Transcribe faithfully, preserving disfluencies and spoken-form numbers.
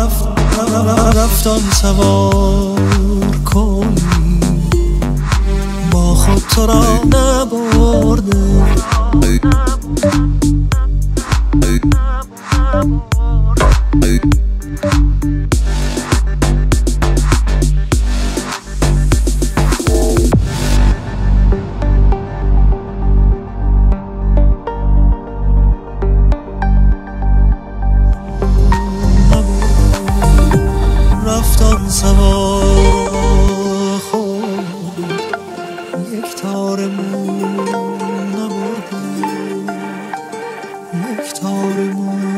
رفت رفتان سوار کن با خود تو را نبرده. رفتان سوار خود یک تار مو نبرده، یک تار مو